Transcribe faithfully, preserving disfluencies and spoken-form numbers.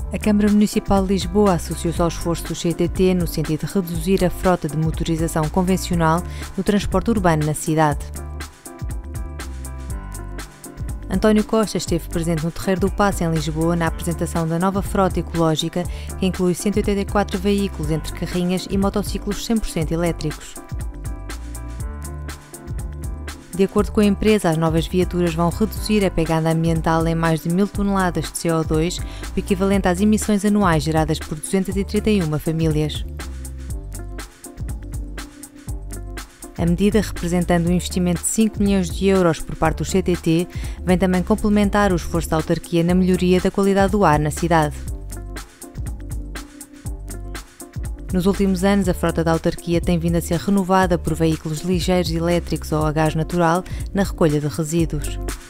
A Câmara Municipal de Lisboa associou-se ao esforço do C T T no sentido de reduzir a frota de motorização convencional no transporte urbano na cidade. António Costa esteve presente no Terreiro do Paço, em Lisboa, na apresentação da nova frota ecológica, que inclui cento e oitenta e quatro veículos entre carrinhas e motociclos cem por cento elétricos. De acordo com a empresa, as novas viaturas vão reduzir a pegada ambiental em mais de mil toneladas de C O dois, o equivalente às emissões anuais geradas por duzentas e trinta e uma famílias. A medida, representando um investimento de cinco milhões de euros por parte do C T T, vem também complementar o esforço da autarquia na melhoria da qualidade do ar na cidade. Nos últimos anos, a frota da autarquia tem vindo a ser renovada por veículos ligeiros elétricos ou a gás natural na recolha de resíduos.